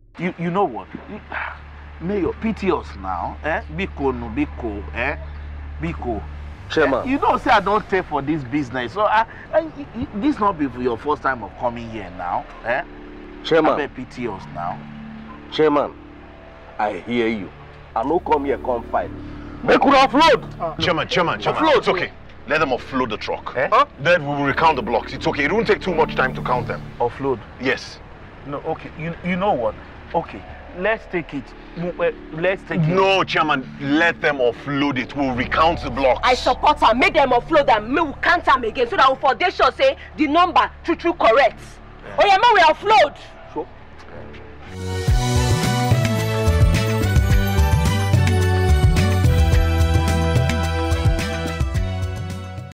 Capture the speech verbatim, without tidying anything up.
You you know what? You, Mayor, pity us now, eh? Biko no biko, eh? Biko. Chairman. Eh? You know, say I don't take for this business, so I, I, I this not be for your first time of coming here now, eh? Chairman. I pity us now. Chairman, I hear you. I no come here come fight. Make we offload. Uh, chairman, chairman, chairman. Offload. It's okay. Let them offload the truck. Eh? Huh? Then we will recount the blocks. It's okay. It won't take too much time to count them. Offload. Yes. No, okay. You you know what? Okay, let's take it. Let's take it. No, chairman. Let them offload it. We'll recount the blocks. I support her. Make them offload them. May we count them again so that we for they sure say the number true true correct. Yeah. Oh yeah, man, we offload. Sure.